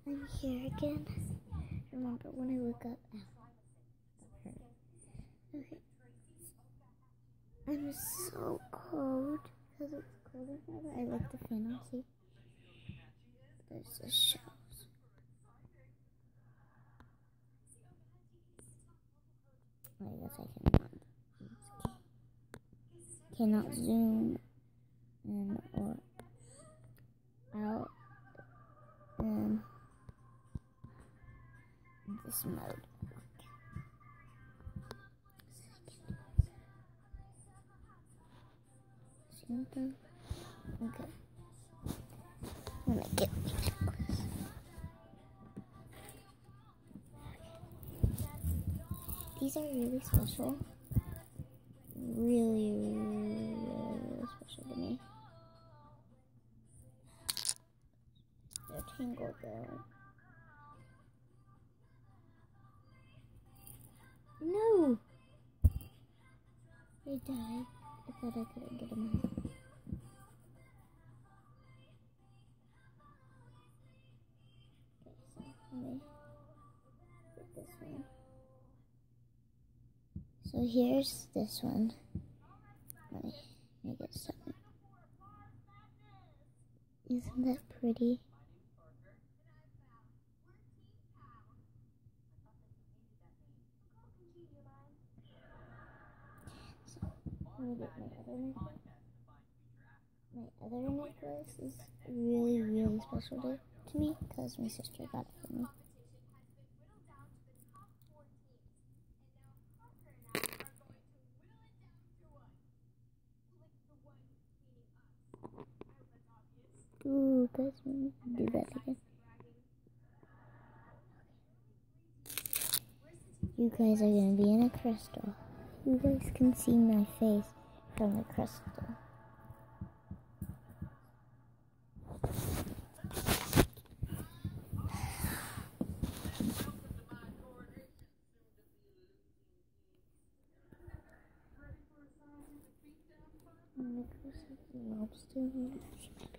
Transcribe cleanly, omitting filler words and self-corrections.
I'm here again. Remember when I woke up? Ow, that hurt. Okay. I'm so cold because it's cold inside. I like the fan on, see? There's the shelves. I guess I cannot zoom in or out in this mode. Okay. I'm gonna get my necklace. These are really special. Really special to me. They're tangled though. No! They died. I thought I couldn't get them out. Okay, so let me get this one. So here's this one. Let me get something. Isn't that pretty? So, let me get my other necklace. My other necklace is really special to me because my sister got it for me. Ooh, guys, do that again. You guys are gonna be in a crystal. You guys can see my face from the crystal. Lobster.